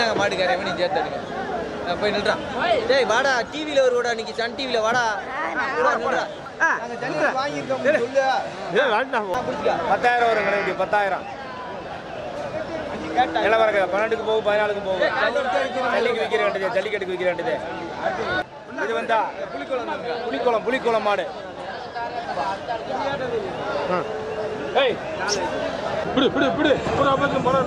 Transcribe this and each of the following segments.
இந்தாங்க மாட்டுக்காரன் இவனையும் சேர்த்தாருங்க போய் நில்றான். டேய் வாடா, டிவியில் வருவாடா, இன்னைக்கு சன் டிவியில் வாடா நில்றா. 10,000 வரும் கடைக்கு 10,000. எல்லாம் வரங்க 12க்கு போகும் 14க்கு போகும். ஜல்லிக்கு விற்கிற வேண்டியது, ஜல்லிக்கட்டுக்கு விற்கிற வேண்டியது. இது வந்தா புலிக்குளம் மாடு. ஏய் பிடு பிடு பிடு ஒரு அபத்தம் போற.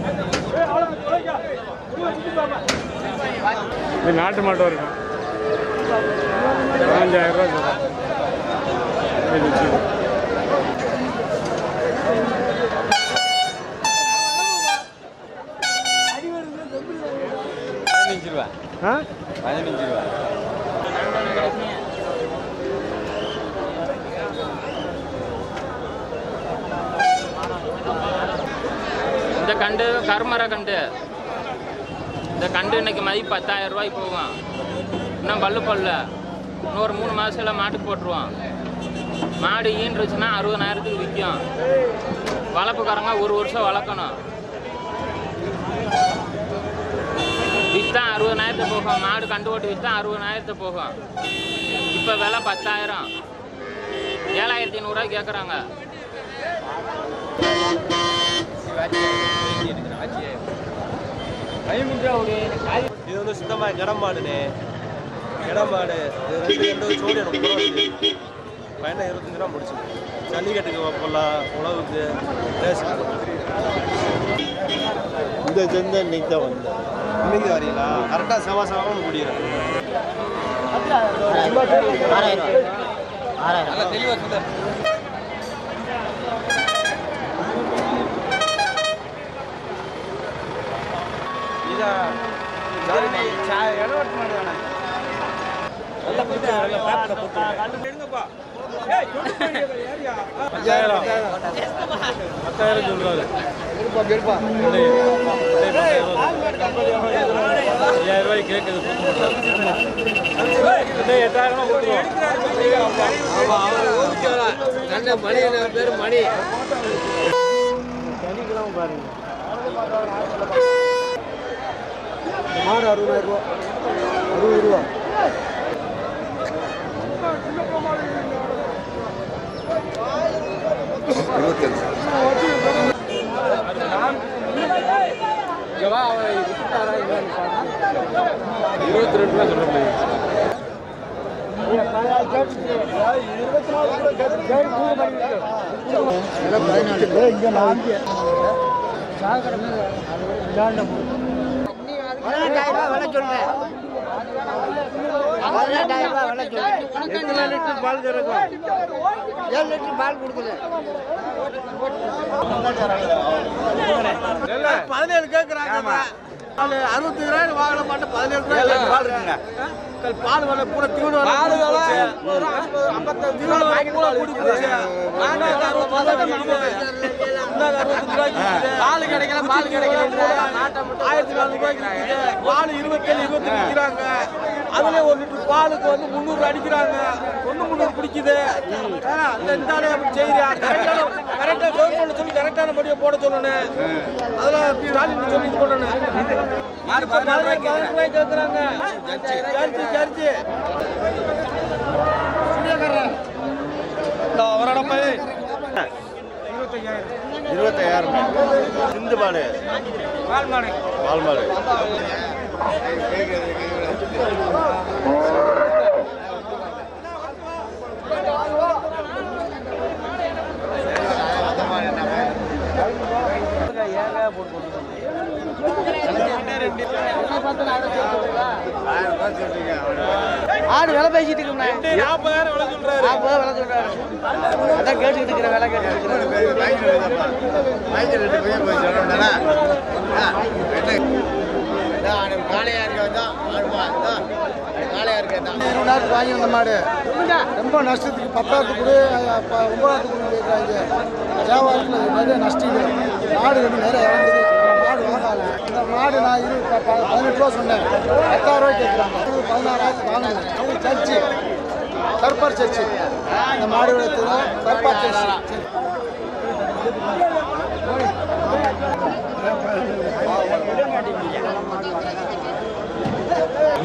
இது நாட்டு மாட்டு இருக்கு. 5000 ரூபாய் சொல்றேன். இந்த கண்டு கருமர கண்டு, இந்த கண்டு இன்னைக்கு மதிப்பு 10,000 ரூபாய்க்கு போகும். இன்னும் பல்லு இன்னொரு 3 மாதத்தில் மாட்டுக்கு போட்டுருவோம். மாடு ஈன்றுச்சுன்னா 60,000த்துக்கு விற்கும். வளர்ப்புக்காரங்க 1 வருஷம் வளர்க்கணும். விற்றா 60,000 போகும். மாடு கண்டு ஓட்டு விற்றா 60,000 போகும். இப்போ விலை 10,000, 7,500 ரூபாய் கேட்குறாங்க. இது வந்து சுத்தமாக கடமாடுனே. கடமாடு ரெண்டு சோடி எனக்கு பையனை 25 ரூபா முடிச்சு. ஜல்லிக்கட்டுக்கு போடலாம், உழவுக்கு இந்த செந்த இன்னைக்கு தான் வந்தேன். இன்னைக்கு வரீங்களா? கரெக்டாக செவ்வாய் முடியும். 6,000 நல்லா தெளிவாக சொல்லுங்கள். இடவட்டு மாடு வேணா நல்லா போட்டு எடுங்கப்பா. 10,000 சொல்றாரு. 5,000 ரூபாய் கேட்குது. 8,000 கொடுத்துருவோம். நல்ல மணி, பேர் மணி. சனிக்கிழமை பாருங்க மாடு 60,000 ரூபா. 60 ரூபா. பால் கொடுக்குது. 17 கேட்குறாங்க. 65,000 வாங்கல மாட்டேன். 17 பால் இருக்குங்க. பால் வேலை கூட தீவன பால் கிடைக்கல. பால் கிடைக்கல. 1,400 ரூபாய்க்கு பால் 27 விற்கிறாங்க. அதுல 1 லிட்டர் பாலுக்கு வந்து 300 அடிக்கிறாங்க. 300 பிடிக்குது. செய்யறியா? கரெக்டா கவர்மெண்ட் சொல்லி கரெக்டான படியை போட சொல்லணும். அதெல்லாம் ஸ்டாலின் சொல்லி இது பண்ணணும். 14 ரூபாய் கேட்கறாங்க. சர்ச்சு அவரோட 25,000 சிந்து மாடு. பால் மாடு. ஆடு விலை பேசிட்டு இருக்கோம்னா 40,000 விலை சொல்றாரு. 40,000 விலை சொல்றாரு. அதான் கேட்டுக்கிட்டு இருக்கிற விலை கேட்டுக்கிட்டு வாங்கி வந்த மாடு ரொம்ப நஷ்டத்துக்கு 10,000 கூட 9,000 கேட்குறாங்க. வியாபாரத்தில் நிறைய நஷ்டம். மாடு வந்து நிறைய இறங்குது. மாடு வாங்கால. இந்த மாடு நான் 18 ரூபா சொன்னேன். 10,000 ரூபாய் கேட்குறாங்க. 16,000 வாங்கினேன். அவங்க சர்ச்சு சர்பர் சர்ச்சு இந்த மாடு சர்பர் சர்ச்சு.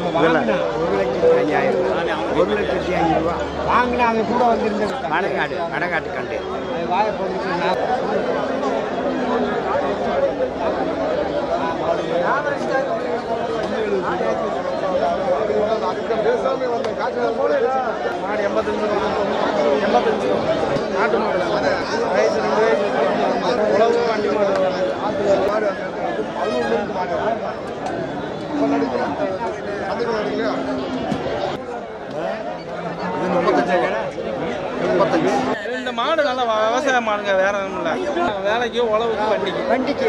1,50,000 வாங்கினா அவங்க கூட வந்திருந்தது மணக்காட்டு கண்டு வாயை போட்டு மாடு 85 நாட்டு மாடு வயசு 2 வயசு உழவு வண்டி மாடு மாடு 11 இந்த மாடு நல்லா விவசாய மாடுங்க, வேற ஒன்றும் இல்லை. வேலைக்கு உழவுக்கு வண்டிக்கு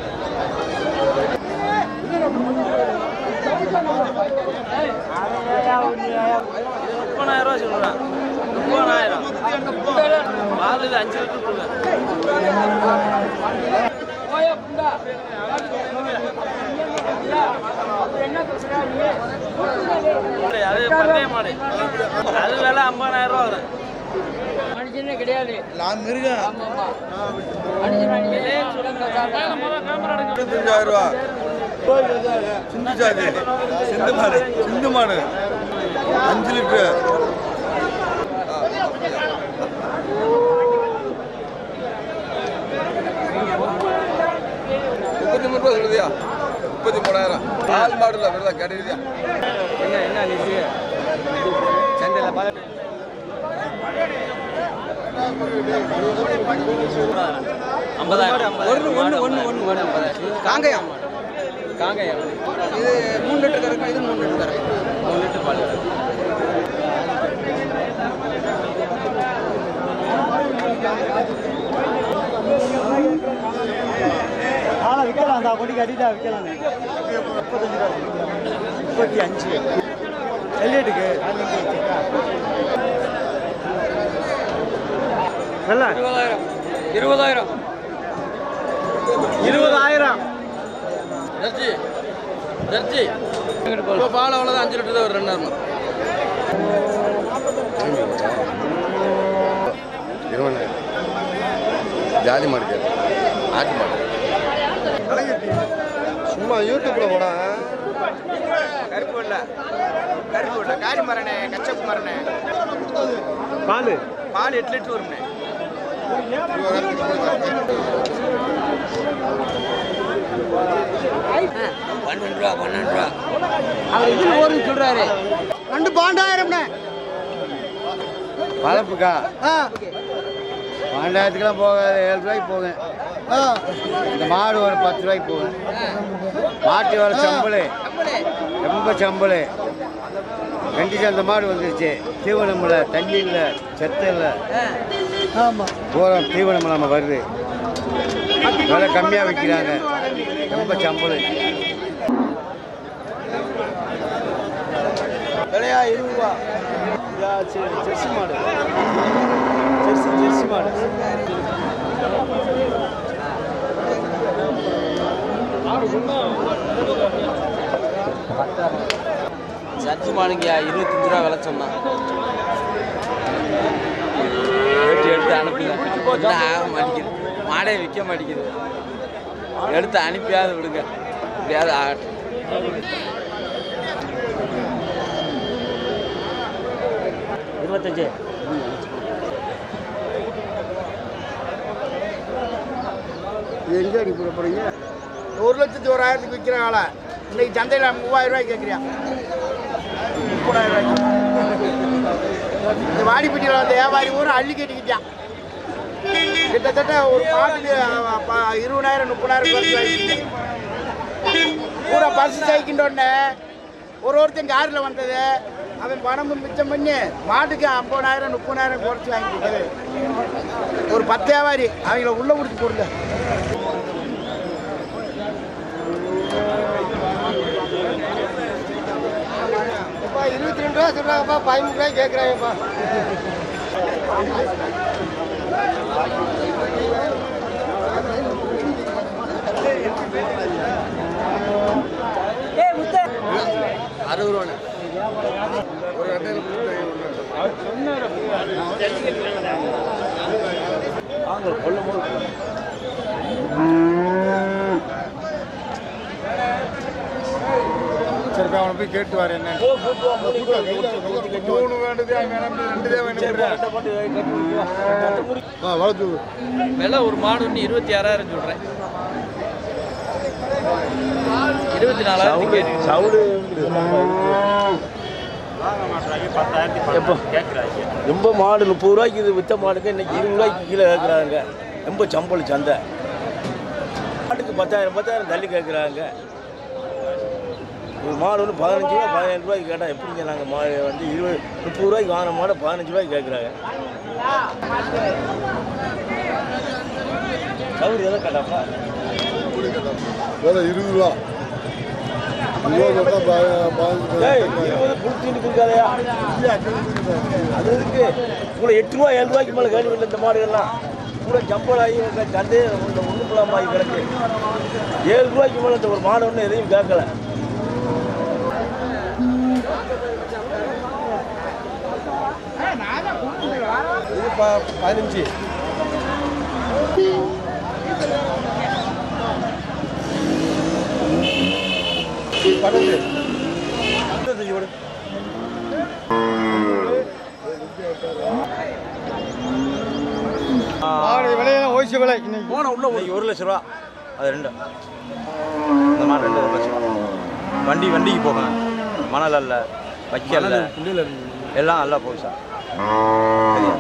30,000 ரூபா சொல்லுவேன். 30,000 பால் இது 5 லிட்டர். அது பந்தய மாடு, அது விலை 50,000 ரூபா வரும். கிடையாது மிருகம் 25,000 ரூபா. சிந்து ஜாதி சிந்து மாடு 5 லிட்டரு. ரூபா சொல்லுதியா? 33,000. பால் மாடுல விடுதா கிடையாது. என்ன நிதி சந்தையில் பால் 50,000. காங்கயம் இது 3 லிட்டர் கறக்கும், இது 3 லிட்டர் கறக்கும். 3 லிட்டர் பால் விற்கலாம். அந்த கொடி கட்டிட்டா விற்கலாம். 35 எல்லேட்டுக்கு 20,000. ஜெர்சி இப்போ பால் அவ்வளோதான். 5 லிட்டர் தான் ஒரு 2,000. 20,000. ஜாதி மாடு, ஆட்டு மாடு. சும்மா யூடியூப்ல போட கருப்பு இல்லை காரி மரணே, கச்சப்பு மரணே. பால் 8 லிட்டர் வரும்ண்ணே. 12 ரூபா. அவர் இதில் ஒரு சொல்றாரு 12,000 வளர்ப்புக்கா 12,000க்குலாம் போகாது. 7 ரூபாய்க்கு போகும். இந்த மாடு ஒரு 10 ரூபாய்க்கு போகும். மாட்டு வர சம்பளு ரொம்ப சம்பளு. 2 சந்த மாடு வந்துருச்சு. தீவனம் இல்லை, தண்ணி இல்லை, செத்து இல்லை. ஆமாம் போகிறோம் தீவனம் நம்ம வருது. விலை கம்மியாக விற்கிறாங்க. ரொம்ப சம்பளு. விலையா 20 ரூபா. ஜெர்சி மாடு ஜெர்சி மாடு சர்ஜி மாடுங்கயா 25 ரூபா விலை சொன்னான். எடுத்து அனுப்புங்க. ஆக மாட்டேங்குது, மாடே விற்க மாட்டேங்குது. எடுத்து அனுப்பியாவது விடுங்க, இப்படியாவது ஆகட்டும். 25 எங்கே அடி போட போகிறீங்க? 1,01,000 விற்கிற ஆளை இன்னைக்கு சந்தையில் 3,000 ரூபாய்க்கு கேட்குறியா? 30,000 ரூபாய்க்கு. இந்த வாடிப்பட்டியில் வந்த வியாபாரி ஊரை அள்ளி கட்டிக்கிட்டான். கிட்டத்தட்ட ஒரு மாட்டுக்கு 20,000 30,000 குறைச்சி வாங்கிட்டு பூரா பசு சைக்கின்றோடனே ஒருத்தன் காரில் வந்தது. அவன் பணமும் மிச்சம் பண்ணி மாட்டுக்கு 50,000 30,000 குறைச்சி வாங்கிட்டு ஒரு 10 வியாபாரி அவங்கள உள்ளே கொடுத்து போடுங்க. இப்போ 22 ரூபா சொல்கிறாங்கப்பா, 13 ரூபாய் கேட்குறாங்கப்பா. ஒரு அவனை போய் கேட்டு வரேன் என்ன 3 வேண்டுது வேணும் 2 தான் வேணும் வளர்த்து விலை ஒரு மாடு ஒன்று 26,000 சொல்கிறேன் 24,000 சவுடு ரொம்ப மாடு 30 ரூபாய்க்கு இது விற்ற மாடுக்கு இன்னைக்கு 20 ரூபாய்க்கு கீழே கேட்குறாங்க. ரொம்ப சம்பளம் சந்தை மாட்டுக்கு 10,000 தள்ளி கேட்குறாங்க. ஒரு மாடு வந்து 15 ரூபா 17 ரூபாய்க்கு கேட்டால் எப்படிங்க நாங்கள் மாடு வந்து 30 ரூபாய்க்கு வாங்கின மாடை 15 ரூபாய்க்கு கேட்குறாங்க. சவுடு எதை கேட்டாப்பா 20 ரூபா 20 புளிச்சின்னு கொடுக்காதையா அது இருக்கு கூட 8 ரூபா 7 ரூபாய்க்கு மேலே கேள்வி இல்லை. இந்த மாடுகள்லாம் கூட ஜம்பலாகி சந்தையே ஒன்று புலாமாகி கிடக்கு. 7 ரூபாய்க்கு மேலே இந்த ஒரு மாடு ஒன்று எதையும் கேட்கல. இது 15 விலையெல்லாம் ஓய்ச்சி விலை இன்னைக்கு போன உள்ள 1 லட்ச ரூபா அது 2 இந்த மாடு 2 லட்சம் ரூபா. வண்டிக்கு போகும் மணல் அல்ல வைக்கல எல்லாம் நல்லா போகும் சார்.